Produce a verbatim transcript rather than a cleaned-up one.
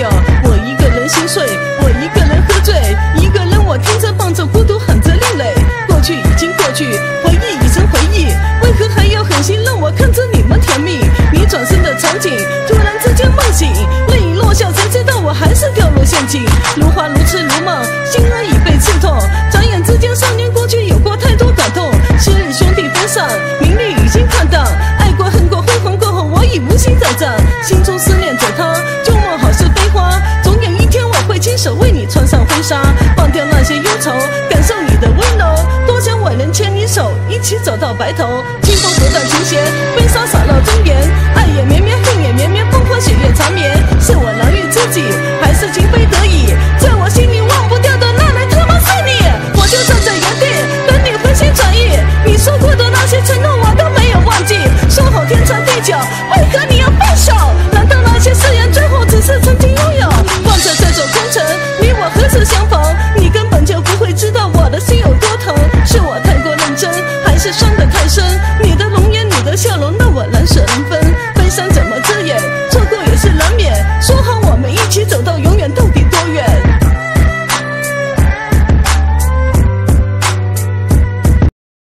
掉，我一个人心碎，我一个人喝醉，一个人我听着伴奏孤独喊着另类。过去已经过去，回忆已成回忆，为何还要狠心让我看着你们甜蜜？你转身的场景，突然之间梦醒，泪已落下，谁知道我还是掉入陷阱。如花如痴如梦，心儿已被刺痛，转眼之间少年过去，有过太多感动。昔日兄弟分散，名利已经看淡，爱过恨过辉煌过后，我已无心再战，心中思念着他，旧梦好似飞花，总有一天我会亲手为你穿上婚纱，忘掉那些忧愁，感受你的温柔，多想我能牵你手，一起走到白头。